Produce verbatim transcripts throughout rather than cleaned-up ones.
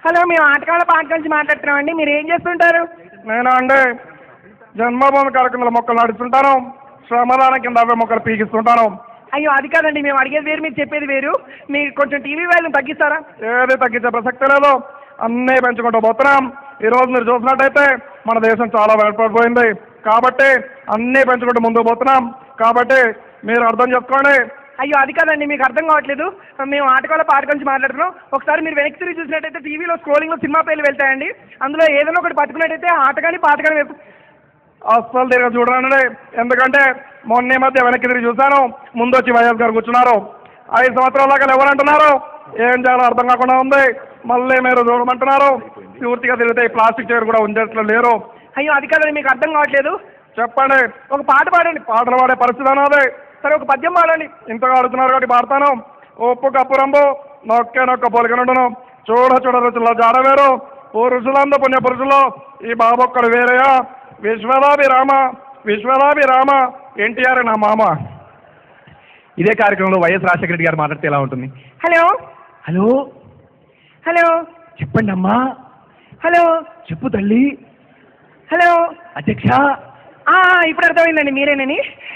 Hello, మేము ఆటకాల పాట నుంచి మాట్లాడుతున్నామండి. మీరు ఏం చేస్తుంటారు? నేనా అండి, జన్మభూమి కార్యక్రమాల మొక్కలు నడుస్తుంటాను, శ్రమదాన కింద అవే మొక్కలు పీకిస్తుంటాను. అయ్యో, అది కాదండి, మేము అడిగేది వేరు, మీరు చెప్పేది వేరు. మీరు కొంచెం టీవీ వాల్యూమ్ తగ్గిస్తారా? ఏది తగ్గించే ప్రసక్తి లేదు, అన్నీ పెంచుకుంటూ పోతున్నాం. ఈరోజు మీరు చూసినట్టయితే మన దేశం చాలా వెనపడిపోయింది కాబట్టి అన్నీ పెంచుకుంటూ ముందుకు పోతున్నాం. కాబట్టి మీరు అర్థం చేసుకోండి. అయ్యో, అది కాదండి, మీకు అర్థం కావట్లేదు. మేము ఆటకాల పాట గురించి మాట్లాడుతున్నాం. ఒకసారి మీరు వెనక్కి తిరిగి చూసినట్టయితే టీవీలో స్క్రోలింగ్లో సినిమా పేర్లు వెళ్తాయండి. అందులో ఏదైనా ఒకటి పట్టుకున్నట్టయితే ఆట కానీ పాట కానీ వెళ్తాం. అస్సలు తిరిగి చూడనండి, ఎందుకంటే మొన్న మధ్య వెనక్కి తిరిగి చూశాను, ముందు వచ్చి వైఎస్ గారు కూర్చున్నారు. ఐదు సంవత్సరాల దాకా ఎవరంటున్నారు, ఏం చేయాలో అర్థం కాకుండా ఉంది. మళ్ళీ మీరు చూడమంటున్నారు. పూర్తిగా తిరిగితే ఈ ప్లాస్టిక్ చైర్ కూడా ఉంచేట్లు లేరు. అయ్యో, అది కాదండి, మీకు అర్థం కావట్లేదు. చెప్పండి, ఒక పాట పాడండి. పాటలు పాడే పరిస్థితి అన్నది. సరే, ఒక పద్యం పాడండి. ఇంతగా అడుగుతున్నారు కాబట్టి పాడతాను. ఉప్పు కప్పురంబు నొక్కే నొక్క పోలికనుండును, చూడ చూడ రుచుల్లో జాడవేరు, ఓ రుచులందు పుణ్య పురుషులు ఈ బాబొక్కడు వేరేయా, విశ్వదాభిరామ విశ్వదాభిరామ ఎన్టీఆర్ నా మామ. ఇదే కార్యక్రమంలో వైఎస్ రాజశేఖర రెడ్డి గారు మాట్లాడితే ఎలా ఉంటుంది? హలో హలో హలో చెప్పండి అమ్మా. హలో చెప్పు తల్లి. హలో అధ్యక్ష. ఇప్పుడు అర్థమైందండి, మీరేనని.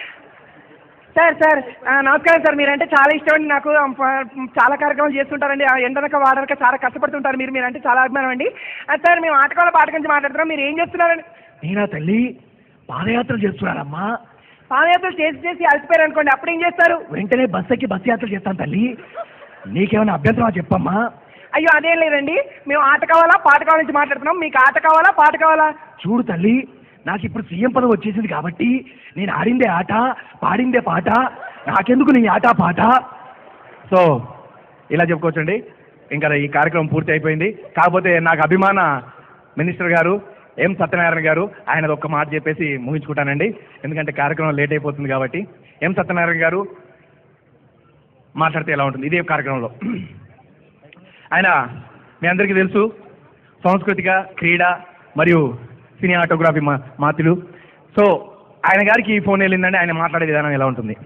సార్ సార్ నమస్కారం సార్. మీరంటే చాలా ఇష్టం అండి నాకు. చాలా కార్యక్రమాలు చేస్తుంటారండి, ఎండనక వాడనక చాలా కష్టపడుతుంటారు మీరు. మీరంటే చాలా అభిమానం అండి. సార్, మేము ఆటకాల పాట గురించి మాట్లాడుతున్నాం. మీరు ఏం చేస్తున్నారండి? నేనా తల్లి, పాదయాత్రలు చేస్తున్నారమ్మా. పాదయాత్రలు చేసి చేసి అలసిపోయారు అనుకోండి, అప్పుడు ఏం చేస్తారు? వెంటనే బస్ ఎక్కి బస్సు యాత్ర చేస్తాను తల్లి. నీకేమైనా అభ్యంతరమా చెప్పమ్మా. అయ్యో, అదేం లేదండి, మేము ఆట కావాలా పాట కావాల నుంచి మాట్లాడుతున్నాం. మీకు ఆట కావాలా పాట కావాలా? చూడు తల్లి, నాకు ఇప్పుడు సీఎం పదవి వచ్చేసింది కాబట్టి నేను ఆడిందే ఆట పాడిందే పాట, నాకెందుకు నీ ఆట పాట. సో ఇలా చెప్పుకోవచ్చండి. ఇంకా ఈ కార్యక్రమం పూర్తి అయిపోయింది. కాకపోతే నాకు అభిమాన మినిస్టర్ గారు ఎం సత్యనారాయణ గారు, ఆయనది ఒక్క మాట చెప్పేసి ముగించుకుంటానండి, ఎందుకంటే కార్యక్రమం లేట్ అయిపోతుంది కాబట్టి. ఎం సత్యనారాయణ గారు మాట్లాడితే ఎలా ఉంటుంది ఇదే కార్యక్రమంలో? ఆయన మీ అందరికీ తెలుసు, సాంస్కృతిక క్రీడా మరియు సినిమాటోగ్రఫీ మా మాతులు. సో ఆయన గారికి ఈ ఫోన్ వెళ్ళిందంటే ఆయన మాట్లాడే విధానం ఎలా ఉంటుంది?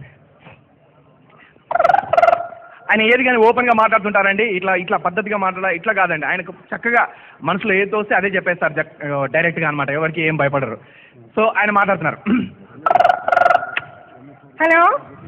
ఆయన ఏది కానీ ఓపెన్గా మాట్లాడుతుంటారండి. ఇట్లా ఇట్లా పద్ధతిగా మాట్లాడ ఇట్లా కాదండి. ఆయనకు చక్కగా మనసులో ఏది తోస్తే అదే చెప్పేస్తారు డైరెక్ట్గా అనమాట, ఎవరికి ఏం భయపడరు. సో ఆయన మాట్లాడుతున్నారు. హలో,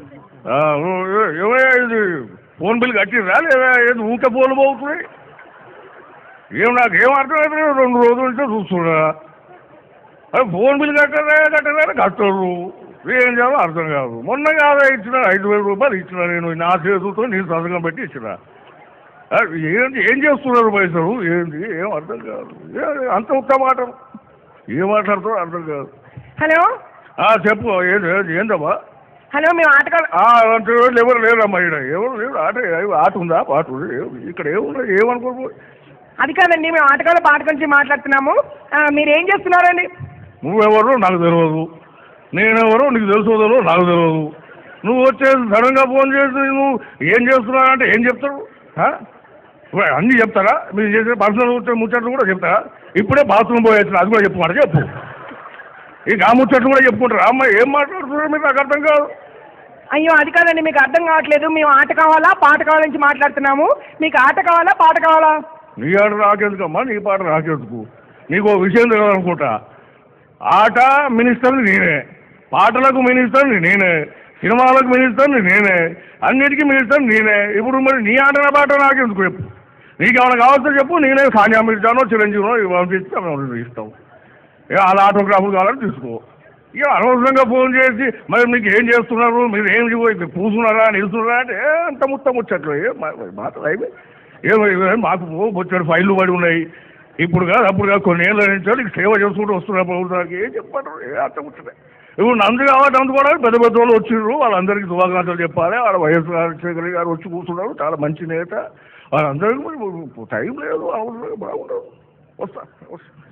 ఫోన్ బిల్ కట్టిరా లేదా? ఏది ఊకే ఫోన్ పోతున్నాయి? ఏం నాకు ఏం అర్థమైతే రెండు రోజుల నుంచో చూస్తున్నా. అదే ఫోన్ బిల్ కట్టరా కట్టరా కట్టరు, ఏం చేయాలో అర్థం కాదు. మొన్న కాదా ఇచ్చిన ఐదు వేల రూపాయలు ఇచ్చిన, నేను నా చేతులతో నేను సంతకం పెట్టి ఇచ్చిన. ఏంటి ఏం చేస్తున్నారు పైసలు? ఏంటి ఏం అర్థం కాదు. అంత ఉత్త మాట ఏం మాట్లాడుతారో అర్థం కాదు. హలో చెప్పు, ఏంటి ఏంటమ్మా? హలో, మేము ఆటకాల అంటే ఎవరు లేరమ్మా, ఇక్కడ ఎవరు లేరు. ఆట ఆట ఉందా పాట ఉంది ఇక్కడ? ఏముందా ఏమనుకో. అది కాదండి, మేము ఆటకాల పాట గురించి మాట్లాడుతున్నాము. మీరు ఏం చేస్తున్నారండి? నువ్వెవరు నాకు తెలియదు, నేనెవరో నీకు తెలుసుకోదో నాకు తెలియదు. నువ్వు వచ్చేసి సడన్గా ఫోన్ చేసి నువ్వు ఏం చేస్తున్నావు అంటే ఏం చెప్తారు? అన్నీ చెప్తారా? మీరు చేసే పర్సనల్ వచ్చే ముచ్చట్లు కూడా చెప్తారా? ఇప్పుడే బాత్రూమ్ పోయేసిన అది కూడా చెప్పుమాట చెప్పు. ఇక ఆ ముచ్చట్లు కూడా చెప్పుకుంటారా? అమ్మ ఏం మాట్లాడుతున్నారు మీరు? నాకు అర్థం కాదు. అయ్యో, అది కాదండి, మీకు అర్థం కావట్లేదు. మేము ఆట కావాలా పాట కావాల నుంచి మాట్లాడుతున్నాము. మీకు ఆట కావాలా పాట కావాలా? నీ ఆట రాకెందుకమ్మా, నీ పాట రాకెందుకు? నీకు ఓ విషయం తెలియాలనుకుంటా. ఆట మినిస్టర్ని నేనే, పాటలకు మినిస్టర్ని నేనే, సినిమాలకు మినిస్టర్ని నేనే, అన్నిటికీ మినిస్టర్ని నేనే. ఇప్పుడు మరి నీ ఆట నా పాట నాకెందుకు చెప్పు? నీకు ఏమైనా కావాల్సో చెప్పు, నేనే సానియా మిర్జానో చిరంజీవినో పంపిస్తే ఇస్తాం. ఏ వాళ్ళ ఆటోగ్రాఫ్లు కావాలని తీసుకో. ఇక అనవసరంగా ఫోన్ చేసి మరి మీకు ఏం చేస్తున్నారు, మీరు ఏం కూర్చున్నారా నిలుస్తున్నారా అంటే అంత ముత్త ముచ్చట్లు ఏ మాటలు అయిపోయి. ఏమో మాకు వచ్చాడు ఫైళ్ళు పడి ఉన్నాయి. ఇప్పుడు కాదు అప్పుడు కాదు, కొన్ని ఏళ్ళ నుంచి నీకు సేవ చేసుకుంటూ వస్తున్నారు ప్రభుత్వానికి. ఏం చెప్పారు? ఏ అంత ముచ్చటే. ఇప్పుడు నందు కాబట్టి అందుకోవడానికి పెద్ద పెద్ద వాళ్ళు వచ్చిండ్రు, వాళ్ళందరికీ శుభాకాంక్షలు చెప్పాలి. వాళ్ళ వైఎస్ రాజశేఖర గారు వచ్చి కూర్చున్నారు, చాలా మంచి నేత. వాళ్ళందరికీ టైం లేదు, అవసరం బాగుండదు. వస్తా వస్తా